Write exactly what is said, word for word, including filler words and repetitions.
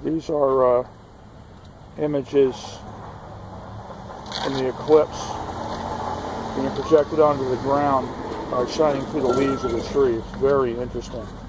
These are uh, images in the eclipse being projected onto the ground, uh, shining through the leaves of the tree. It's very interesting.